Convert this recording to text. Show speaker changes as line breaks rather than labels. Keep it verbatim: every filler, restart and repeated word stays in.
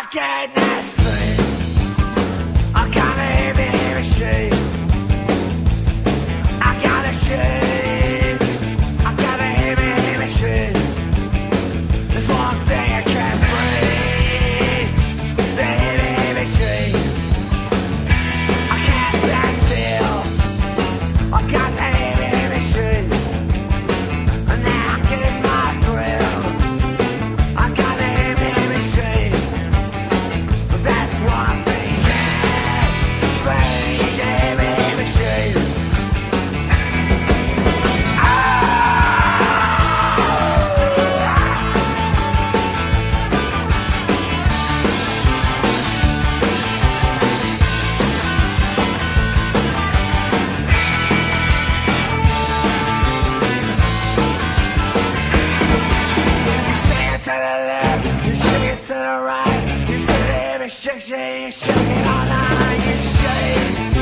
can't see. I gotta hear me, hear me, see. I gotta see. I gotta hear me, hear me, see. There's one thing I can't breathe. The hear me, hear me, see. I can't stand still. I gotta hear me, hear me, see. And now I get in my grills. I gotta hear me, hear me, see. But that's one thing I can't breathe. The hear me, hear me, see. To the left, you shake it to the right. You do the heavy shake, shake, shake it all night. You shake.